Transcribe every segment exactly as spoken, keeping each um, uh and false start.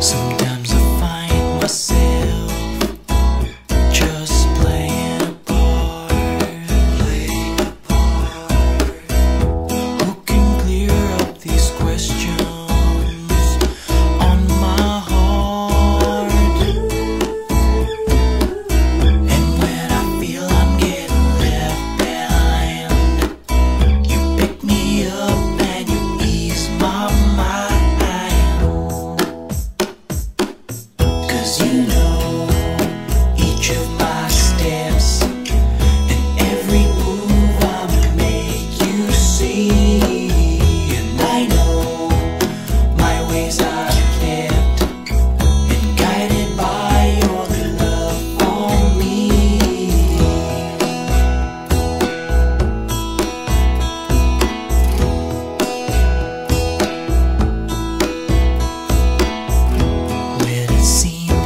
Sometimes I find myself just playing a part, playing a part. Who can clear up these questions on my heart? And when I feel I'm getting left behind, you pick me up and you ease my mind. You know each of my steps and every move I make you see, and I know my ways are kept and guided by your love for me. When it seems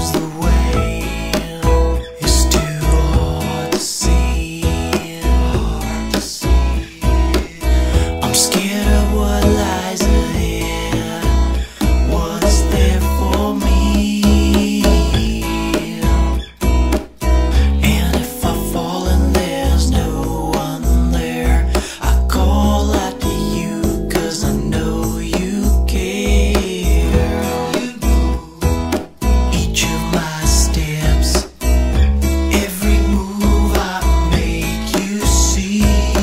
I'm scared of what lies ahead, what's there for me. And if I fall and there's no one there, I call out to you, 'cause I know you care. Each of my steps, every move I make you see.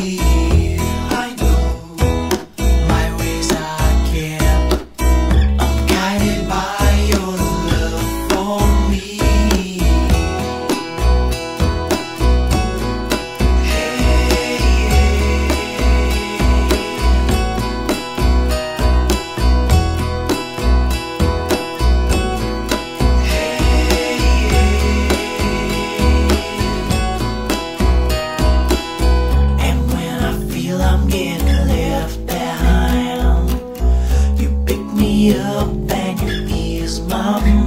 I'm getting left behind, you pick me up and you ease my mind.